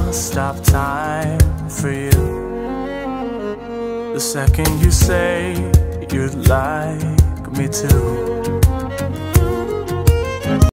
stop time for you. The second you say you'd like me to.